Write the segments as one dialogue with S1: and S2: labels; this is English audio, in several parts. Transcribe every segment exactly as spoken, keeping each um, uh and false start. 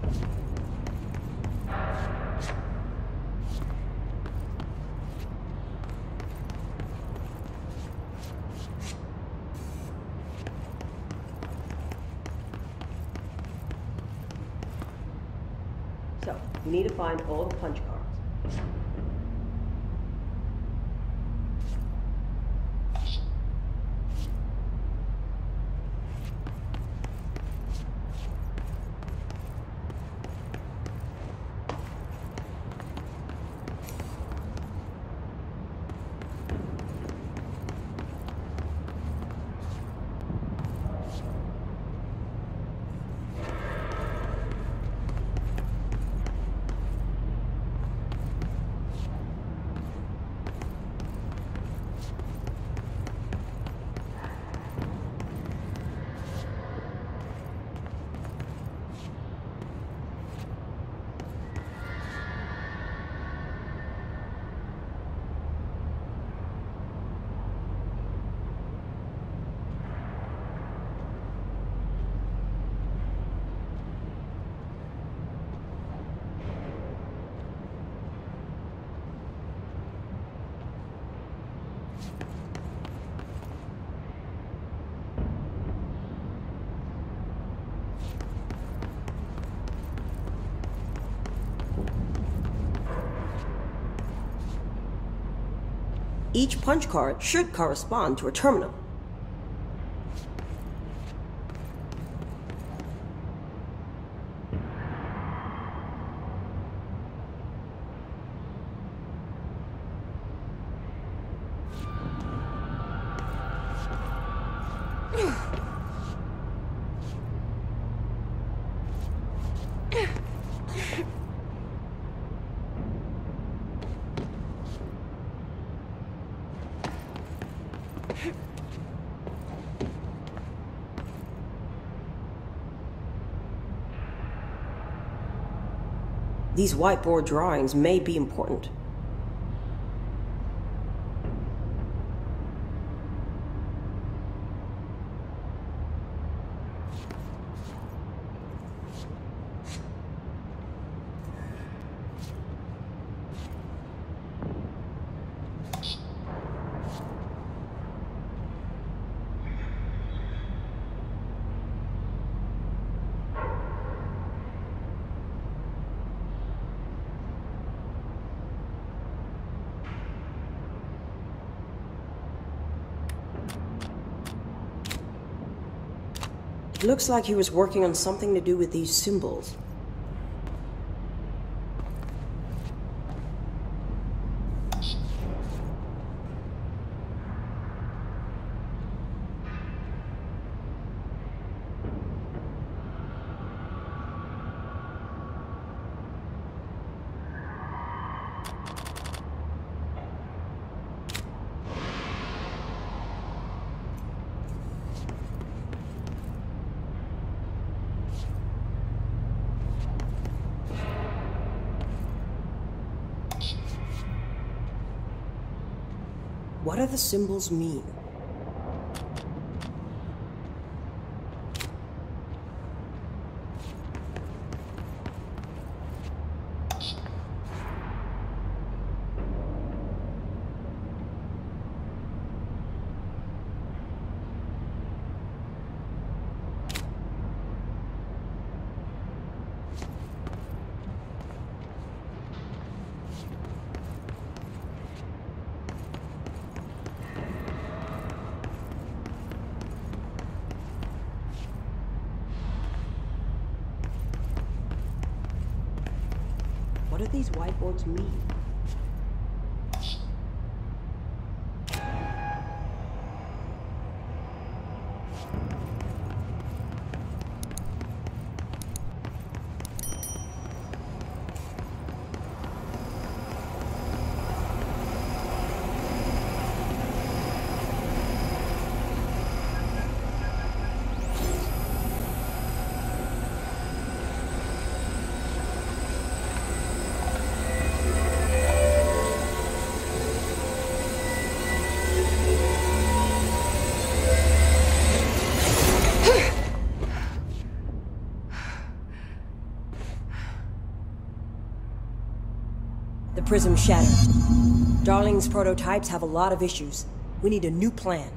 S1: So, we need to find all the punch cards. Each punch card should correspond to a terminal. These whiteboard drawings may be important. It looks like he was working on something to do with these symbols. What do the symbols mean? What do these whiteboards mean? The prism shattered. Darling's prototypes have a lot of issues. We need a new plan.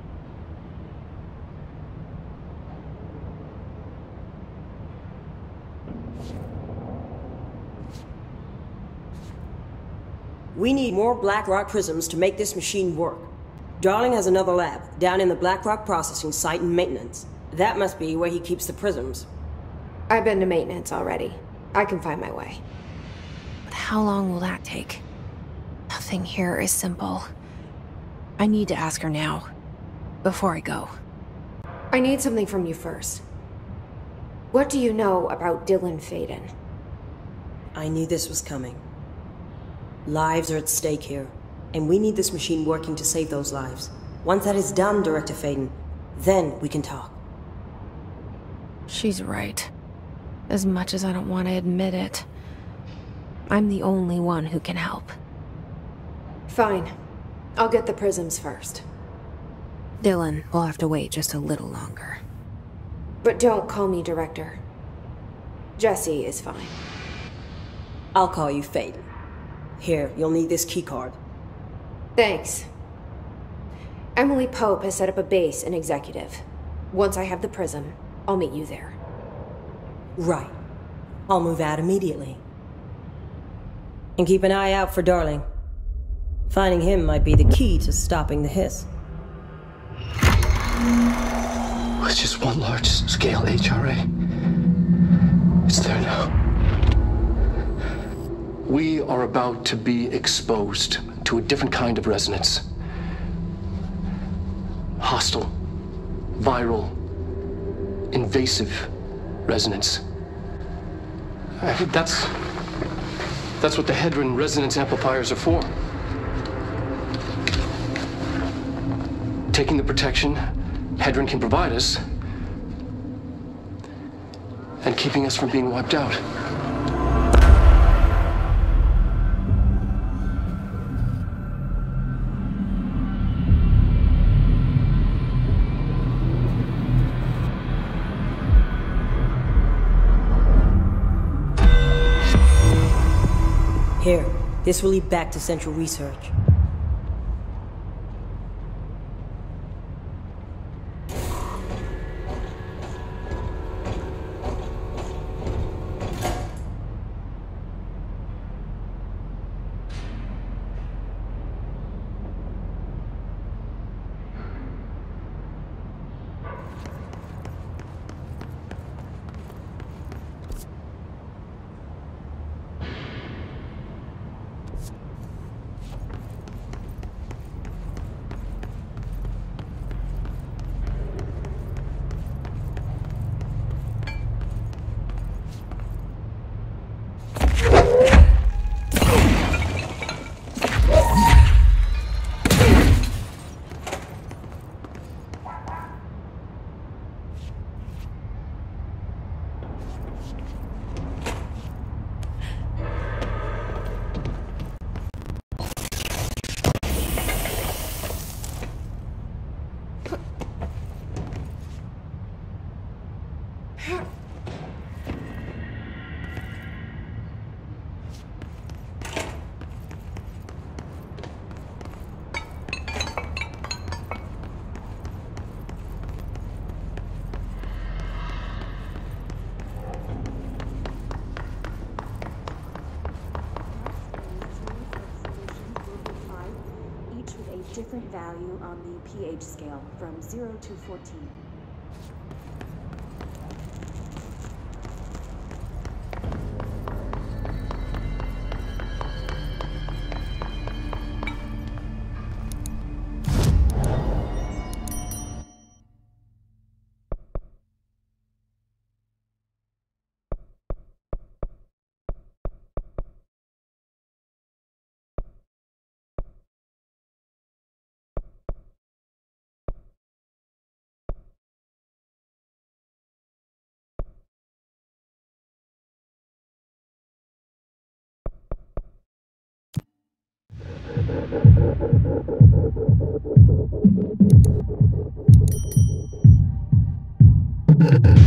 S1: We need more Blackrock prisms to make this machine work. Darling has another lab, down in the Blackrock processing site in maintenance. That must be where he keeps the prisms.
S2: I've been to maintenance already. I can find my way.
S3: But how long will that take? Nothing here is simple. I need to ask her now, before I go.
S2: I need something from you first. What do you know about Dylan Faden?
S1: I knew this was coming. Lives are at stake here, and we need this machine working to save those lives. Once that is done, Director Faden, then we can talk.
S3: She's right. As much as I don't want to admit it, I'm the only one who can help.
S2: Fine. I'll get the prisms first.
S3: Dylan will have to wait just a little longer.
S2: But don't call me Director. Jesse is fine.
S1: I'll call you Faden. Here, you'll need this keycard.
S2: Thanks. Emily Pope has set up a base in Executive. Once I have the prism, I'll meet you there.
S1: Right. I'll move out immediately. And keep an eye out for Darling. Finding him might be the key to stopping the hiss.
S4: It's just one large-scale H R A. It's there now. We are about to be exposed to a different kind of resonance. Hostile, viral, invasive resonance. I think that's... that's what the Hedron resonance amplifiers are for. Taking the protection Hedron can provide us, and keeping us from being wiped out.
S1: Here, this will lead back to Central Research.
S5: Different value on the pH scale from zero to fourteen.
S4: You